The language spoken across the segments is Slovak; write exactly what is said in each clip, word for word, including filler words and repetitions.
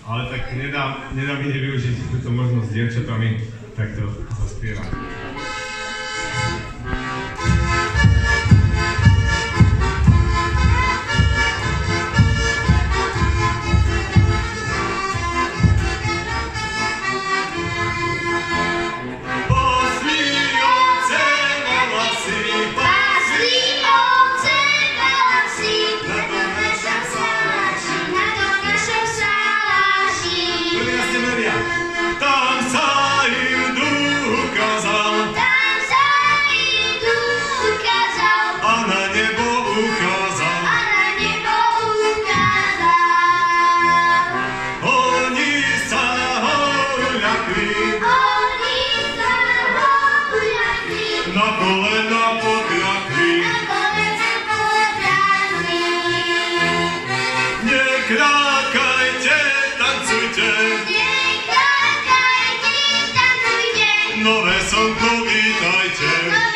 Ale tak nedá, nedá mi nevyužiť túto možnosť s dievčatami takto zaspievať. Na kolena podľakli, nekrákajte, tancujte, nové slnko vítajte,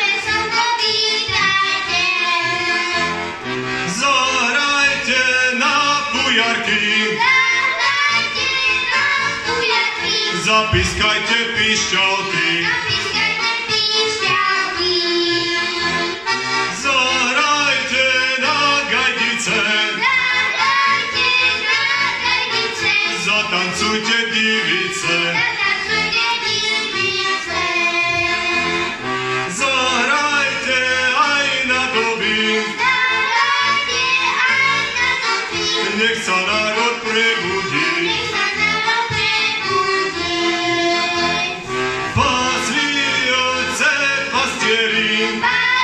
zahrajte na fujarky, zapískajte pišťalky. Zatancujte divice, zahrajte aj na doby, nech sa národ prebudí. Pásli ovce pastieri,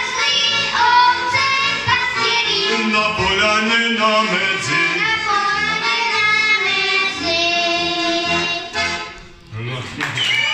na poľane na medzi. No.